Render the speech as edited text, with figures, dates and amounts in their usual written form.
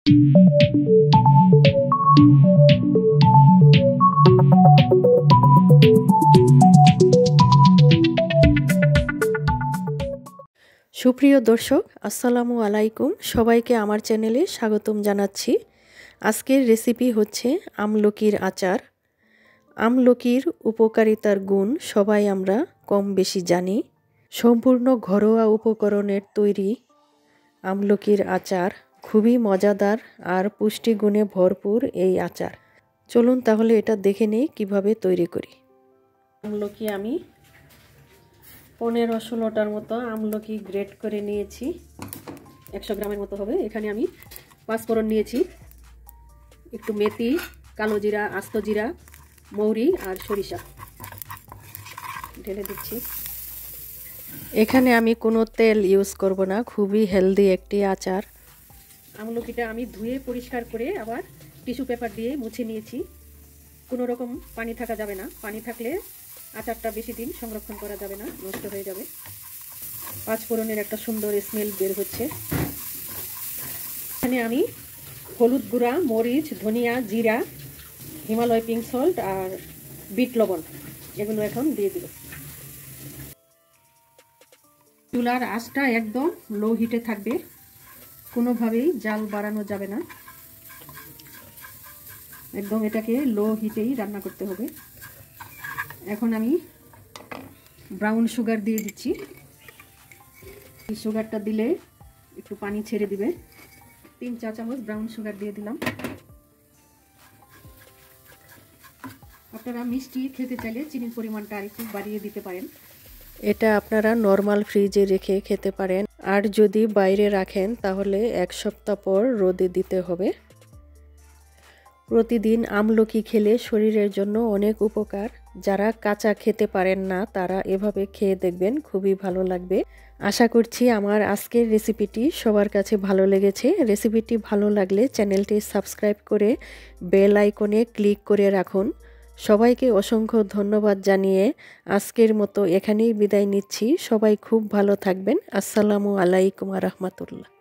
সুপ্রিয় দর্শক, আসসালামু আলাইকুম। সবাইকে আমার চ্যানেলে স্বাগতম জানাচ্ছি। আজকের রেসিপি হচ্ছে আমলকির আচার। আমলকির উপকারিতার গুণ সবাই আমরা কম বেশি জানি। সম্পূর্ণ ঘরোয়া উপকরণের তৈরি আমলকির আচার খুবই মজাদার আর পুষ্টিগুণে ভরপুর এই আচার। চলুন তাহলে এটা দেখে নেই কিভাবে তৈরি করি। আমলকি আমি 15-16টার মতো আমলকি গ্রেট করে নিয়েছি। 100 গ্রামের মতো হবে। এখানে আমি 5 ফোড়ন নিয়েছি, একটু মেথি, কালো জিরা, আস্ত জিরা, মৌরি আর সরিষা ঢেলে দিচ্ছি। এখানে আমি কোনো তেল ইউজ করব না, খুবই হেলদি একটি আচার। আমলকিটা আমি ধুয়ে পরিষ্কার করে আবার টিস্যু পেপার দিয়ে মুছে নিয়েছি। কোনো রকম পানি থাকা যাবে না, পানি থাকলে আচারটা বেশি দিন সংরক্ষণ করা যাবে না, নষ্ট হয়ে যাবে। 5 ফোড়নের একটা সুন্দর স্মেল বের হচ্ছে। এখানে আমি হলুদ গুঁড়া, মরিচ, ধনিয়া, জিরা, হিমালয় পিঙ্ক সল্ট আর বিট লবণ এগুলো এখন দিয়ে দিব। চুলার আঁচটা একদম লো হিটে থাকবে, কোনোভাবেই জাল বাড়ানো যাবে না, একদম এটাকে লো হিটেই রান্না করতে হবে। এখন আমি ব্রাউন সুগার দিয়ে দিচ্ছি। এই সুগারটা দিলে একটু পানি ছেড়ে দিবে। 3 চা চামচ ব্রাউন সুগার দিয়ে দিলাম। আপনারা মিষ্টি খেতে চাইলে চিনির পরিমাণটা আরেকটু বাড়িয়ে দিতে পারেন। এটা আপনারা নরমাল ফ্রিজে রেখে খেতে পারেন, আর যদি বাইরে রাখেন তাহলে 1 সপ্তাহ পর রোদে দিতে হবে। প্রতিদিন আমলকি খেলে শরীরের জন্য অনেক উপকার। যারা কাঁচা খেতে পারেন না তারা এভাবে খেয়ে দেখবেন, খুবই ভালো লাগবে। আশা করছি আমার আজকের রেসিপিটি সবার কাছে ভালো লেগেছে। রেসিপিটি ভালো লাগলে চ্যানেলটি সাবস্ক্রাইব করে বেল আইকনে ক্লিক করে রাখুন। সবাইকে অসংখ্য ধন্যবাদ জানিয়ে আজকের মতো এখানেই বিদায় নিচ্ছি। সবাই খুব ভালো থাকবেন। আসসালামু আলাইকুম ওয়া রাহমাতুল্লাহ।